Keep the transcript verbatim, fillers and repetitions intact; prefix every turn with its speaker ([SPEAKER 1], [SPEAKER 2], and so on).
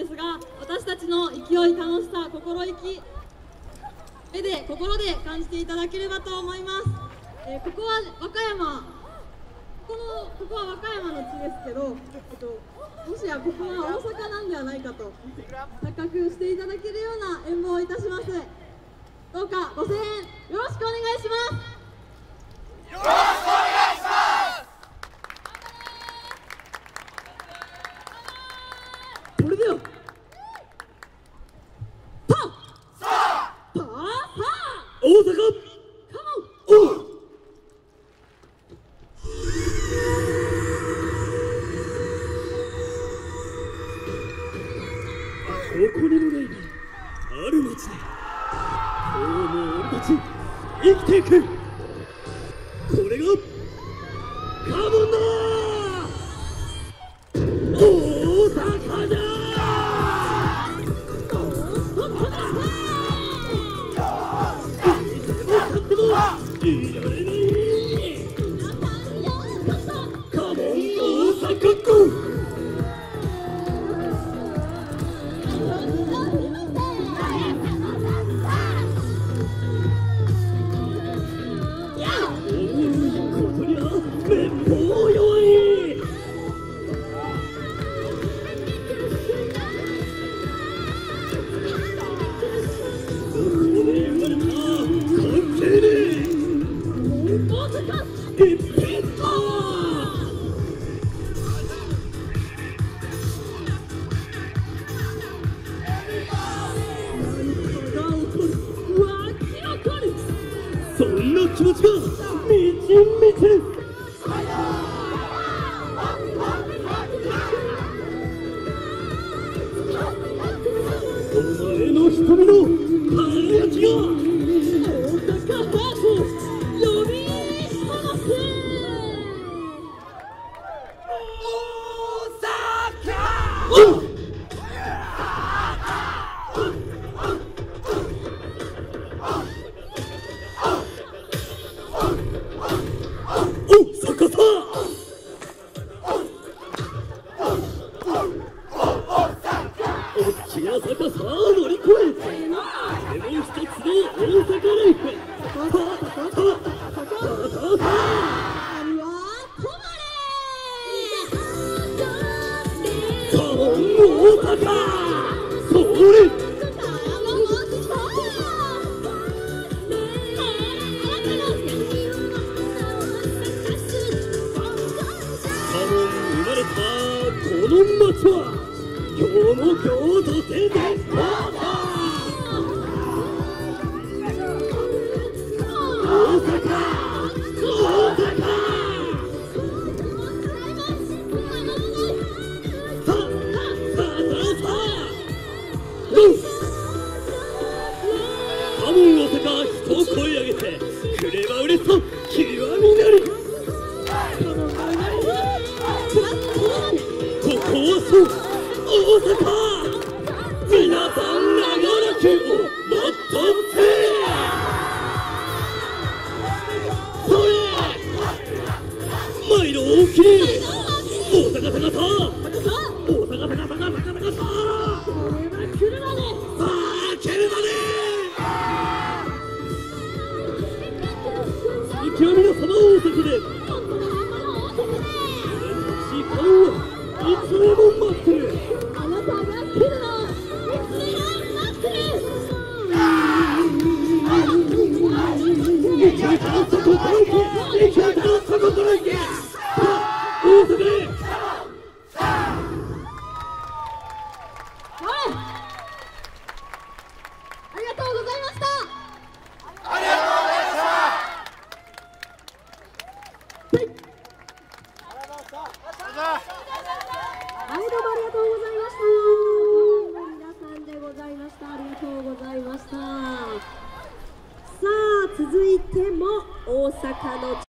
[SPEAKER 1] ですが、私たちの勢い、楽しさ、心意気、目で心で感じていただければと思います。えー、ここは和歌山、ここのここは和歌山の地ですけど、えっと、もしやここは大阪なんではないかと錯覚していただけるような演舞をいたします。どうかご声援よろしくお願いします。
[SPEAKER 2] よろしくお願いします。
[SPEAKER 1] それではパー
[SPEAKER 2] さあ
[SPEAKER 1] パーパー
[SPEAKER 3] 大阪
[SPEAKER 1] カモンおう
[SPEAKER 3] 誇りのないある町で今日も俺たち生きていく。これがカモンだ大阪だ。いても勝ってもいられないカモン大阪くそんな気持ちがみちみちお前の瞳の輝きが大阪ハート呼び覚ます大阪逆さ大きな逆さ乗り越えてもう一つの大阪ライフカモン大阪それこの街は今日も京都で絶好だ。大阪大阪さあさあさあさあカモン大阪人を声上げてくれば嬉しそう極みなりここはそう大阪皆さん長らくをもっとせそれマイル大きい大阪高さ大阪高さ高さ高さこれは車でさあ車で極みの様大阪で時間はいつでも待ってる。
[SPEAKER 1] あなたが来るのいつでも待ってる。
[SPEAKER 3] 生きたらそこから行け生きたらそこから行けさあ大阪で
[SPEAKER 1] はいありがとうございました。
[SPEAKER 2] ありがとうございました。
[SPEAKER 1] はい、どうもありがとうございました。皆さんでございました。ありがとうございました。さあ、続いても大阪の